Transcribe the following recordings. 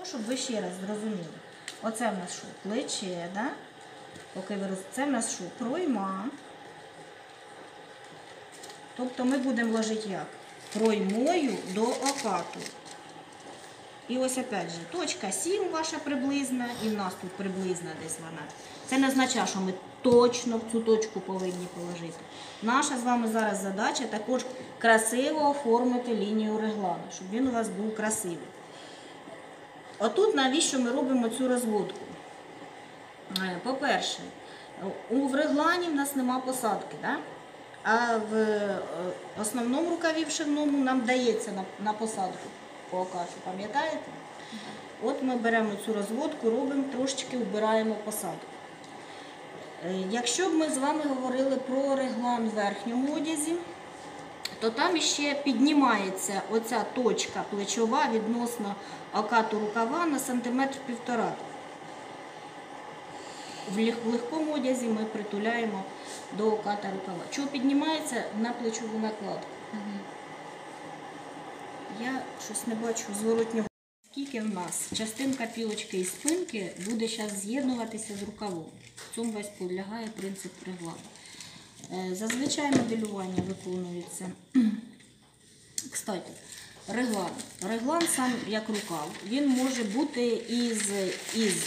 щоб ви ще раз зрозуміли. Оце в нас що? Плече, да? Поки ви це в нас що? Пройма. Тобто ми будемо ложити як? Проймою до окату. І ось опять же, точка 7 ваша приблизна, і в нас тут приблизна десь вона. Це не означає, що ми точно в цю точку повинні положити. Наша з вами зараз задача також красиво оформити лінію реглану, щоб він у вас був красивий. Отут навіщо ми робимо цю розводку? По-перше, в реглані в нас нема посадки, да? А в основному рукаві вшивному нам дається на посадку по окату, пам'ятаєте? От ми беремо цю розводку, робимо, трошечки вбираємо посадку. Якщо б ми з вами говорили про реглан в верхньому одязі, то там ще піднімається оця точка плечова відносно окату рукава на сантиметр 1,5. В легкому одязі ми притуляємо до оката рукава. Чого піднімається? На плечову накладку. Я щось не бачу зворотнього. Скільки в нас частинка пілочки і спинки буде зараз з'єднуватися з рукавом. В цьому весь полягає принцип реглану. Зазвичай моделювання виконується. Кстати, реглан. Реглан сам як рукав. Він може бути із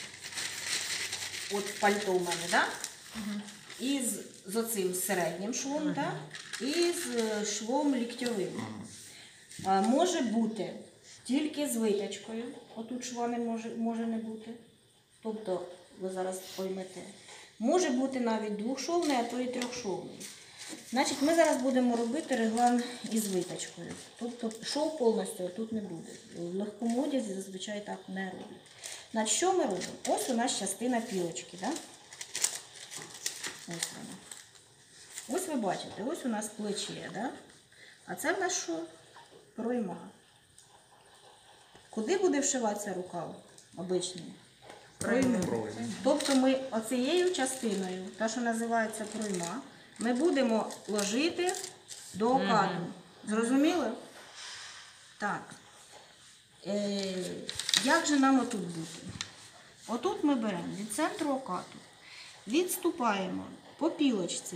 от пальто у мене, да? З оцим середнім швом, да? І з швом ліктьовим. Може бути тільки з витяжкою, отут шва не може не бути, тобто ви зараз поймете. Може бути навіть двохшовний, а то і трьохшовний. Значить, ми зараз будемо робити реглан із витяжкою. Тобто шов повністю тут не буде. В легкому одязі зазвичай так не роблять. Значить, що ми робимо? Ось у нас частина пілочки, да? Ось вона. Ось ви бачите, ось у нас плече, да? А це в нас що? Пройма. Куди буде вшиватися рукав обичний? Пройму. Тобто ми оцією частиною, та що називається пройма, ми будемо ложити до окату. Зрозуміли? Так. Як же нам отут бути? Отут ми беремо від центру окату, відступаємо по пілочці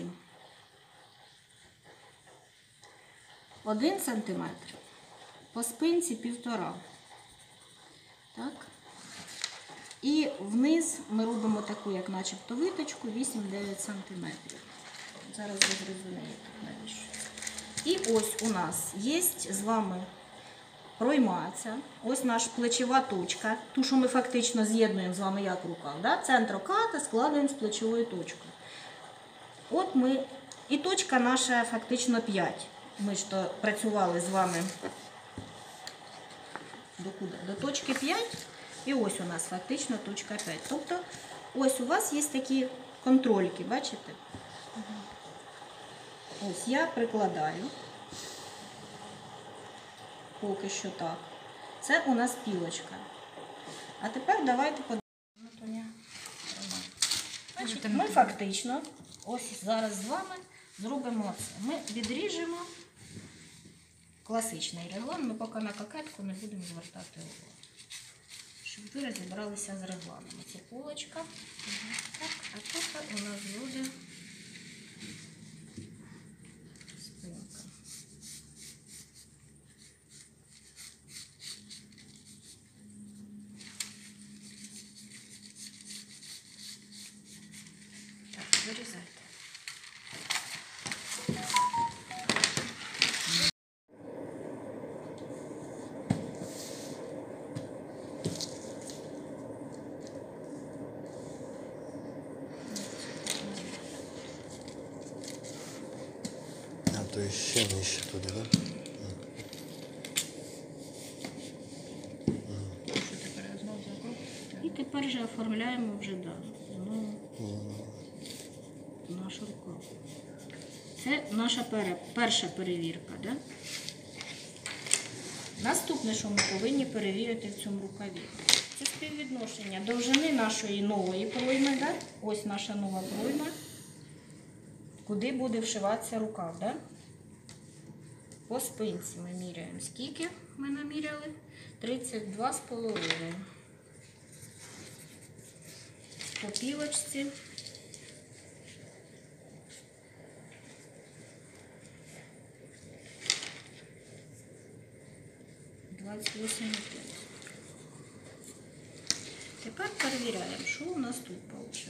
1 см, по спинці 1,5. Так. І вниз ми робимо таку, як начебто виточку, 8-9 см. Зараз ви зрозумієте, навіщо. І ось у нас є з вами пройма ця. Ось наша плечова точка, ту, що ми фактично з'єднуємо з вами як рукав. Да? Центр оката складаємо з плечовою точкою. От ми, і точка наша фактично 5. Ми ж то працювали з вами до точки 5, і ось у нас фактично точка 5. Тобто ось у вас є такі контрольки, бачите? Ось я прикладаю, поки що так. Це у нас пілочка. А тепер давайте подивимося. Ми фактично, ось зараз з вами зробимо це. Ми відріжемо класичний реглан, ми поки на кокетку не будемо звертати увагу. Щоб ви розібралися з регланом. Це полочка. Так, а тут у нас буде спинка. Так, вирізайте. То ще нижче туди, так? І тепер вже оформляємо вже нашу рукав. Це наша перша перевірка. Да? Наступне, що ми повинні перевірити в цьому рукаві, це співвідношення довжини нашої нової пройми, да? Ось наша нова пройма, куди буде вшиватися рукав. Да? По спинці ми міряємо. Скільки ми наміряли? 32,5 по пілочці. Тепер перевіряємо, що у нас тут виходить.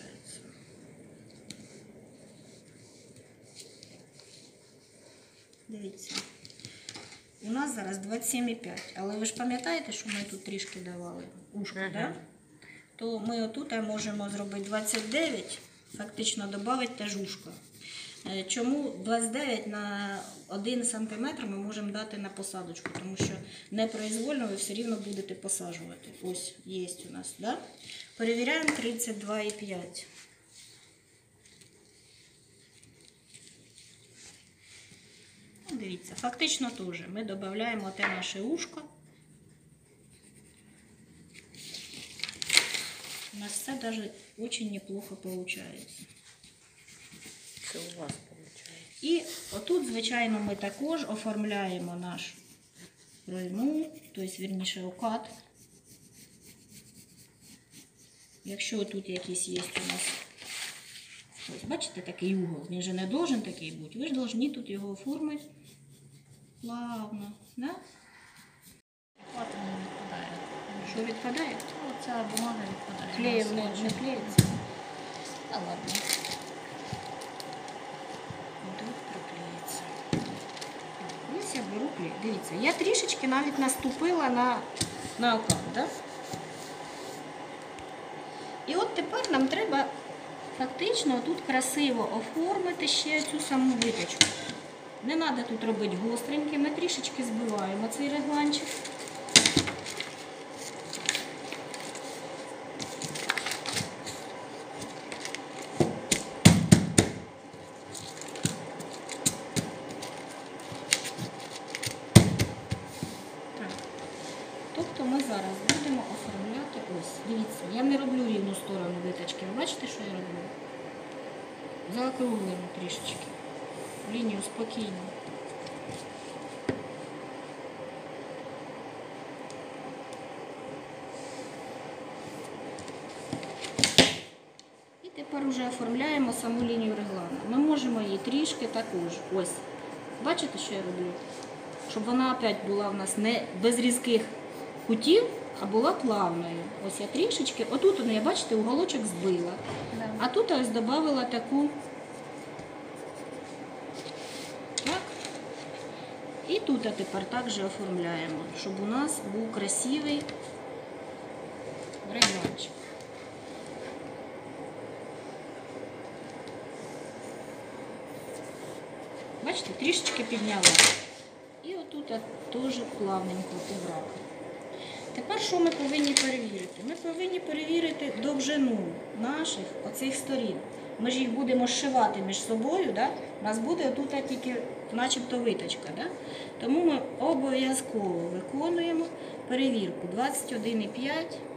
Дивіться, у нас зараз 27,5, але ви ж пам'ятаєте, що ми тут трішки давали ушко, да? То ми отут можемо зробити 29, фактично додати теж ушко. Чому 29 на 1 см ми можемо дати на посадочку? Тому що непроизвольно ви все рівно будете посаджувати. Ось є у нас, да? Перевіряємо 32,5. Дивіться, фактично теж ми додаємо те наше ушко. У нас все даже очень неплохо получается. Це у вас виходить. І отут, звичайно, ми також оформляємо наш ройну, тобто, вірніше, окат. Якщо тут якийсь є у нас, ось, бачите, такий угол, він же не должен такий бути, ви ж повинні тут його оформити плавно, да? От воно відпадає. Що відпадає? Оця бумага відпадає. Клеєм не клеїться. Та ладно. Тут приклеїться. Ось я беру клей. Дивіться, я трішечки навіть наступила на окат, да? І от тепер нам треба фактично тут красиво оформити ще цю саму виточку. Не треба тут робити гостреньке, ми трішечки збиваємо цей регланчик. Тобто ми зараз будемо оформляти ось. Дивіться, я не роблю рівну сторону виточки. Ви бачите, що я роблю? Заокруглюємо трішечки. Лінію спокійно. І тепер вже оформляємо саму лінію реглану. Ми можемо її трішки також. Ось. Бачите, що я роблю? Щоб вона опять була в нас не без різких кутів, а була плавною. Ось я трішечки, отут, я, бачите, уголочок збила. Да. А тут ось додала таку. Так. І тут тепер також оформляємо, щоб у нас був красивий регланчик. Бачите, трішечки підняла. І отут я теж плавненько убрала. Тепер що ми повинні перевірити? Ми повинні перевірити довжину наших оцих сторін. Ми ж їх будемо зшивати між собою, да? У нас буде тут тільки начебто виточка. Да? Тому ми обов'язково виконуємо перевірку 21,5.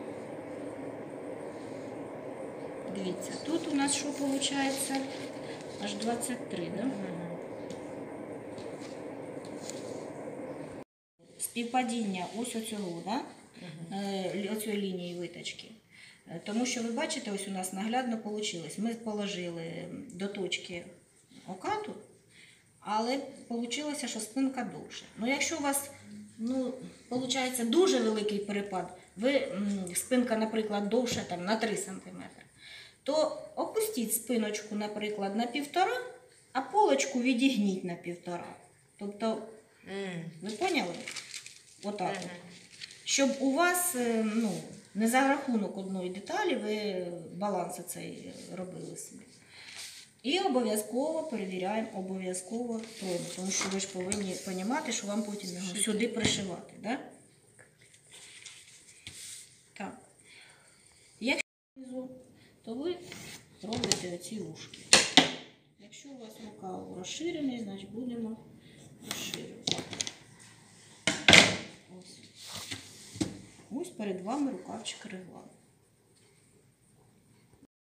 Дивіться, тут у нас що виходить? Аж 23, да? Співпадіння ось оцього, да? Оцієї лінії виточки. Тому що ви бачите, ось у нас наглядно вийшло. Ми положили до точки окату, але вийшло, що спинка довше. Ну, якщо у вас виходить дуже великий перепад, спинка, наприклад, довше там, на 3 см, то опустіть спиночку, наприклад, на 1,5, а полочку відігніть на 1,5. Тобто, ви поняли? Отак. Щоб у вас не за рахунок одної деталі ви баланс цей робили собі. І обов'язково перевіряємо, обов'язково пройму, тому що ви ж повинні розуміти, що вам потім його сюди пришивати. Да? Так. Якщо внизу, то ви робите оці ушки. Якщо у вас рукав розширений, значить будемо розширювати. Ось перед вами рукавчик реглан.